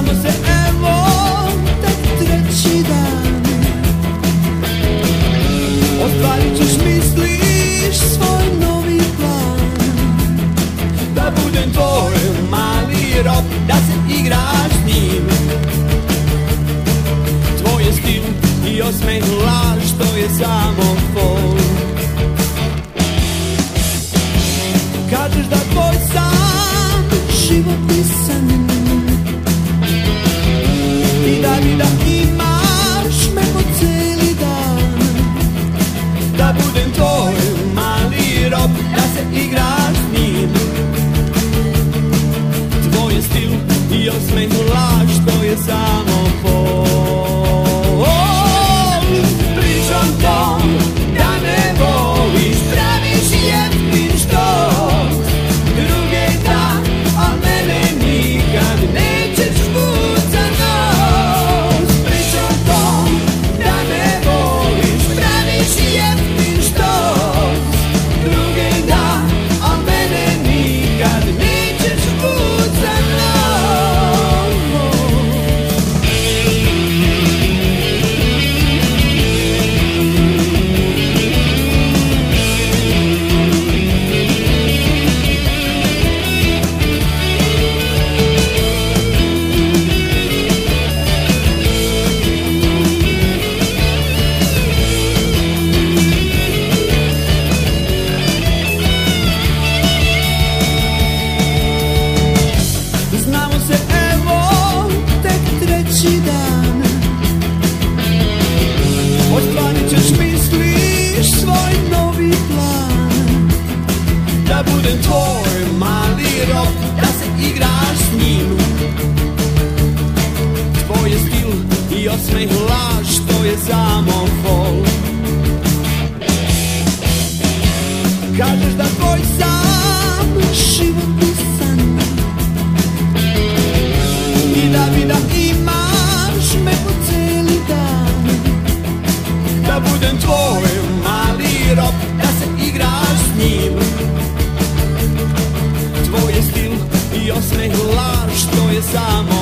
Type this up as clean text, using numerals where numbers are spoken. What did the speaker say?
Znamo se evo tek treći dan. Ostvarit ćeš, misliš, svoj novi plan. Da budem tvoj mali rob, da se igraš s njim. Tvoj je stil i osmeh laž, to je samo fol. Kažeš da tvoj sam život pisan i da imaš me po cijeli dan. Da budem tvoj mali rob, da se igraš s njim. Tvoj je stil i osmeh laž, to je samo fol. Pričom tom da ne voliš, praviš jeftin štos. Druge da, a mene nikad nećeš vut za nos. Pričom tom da ne voliš, praviš jeftin štos. Druge da, a mene nikad nećeš vut za nos. Znamo se evo tek treći dan. Ostvarit ćeš, misliš, svoj novi plan. Da budem tvoj mali rob, da se igraš s njim. Tvoj je stil i osmeh laž, to je samo fol. Kažeš da tvoj sam život pisan i da imaš me po cijeli dan. Da budem tvoj mali rob, da se igraš s njim. Tvoj je stil i osmeh laž, to je samo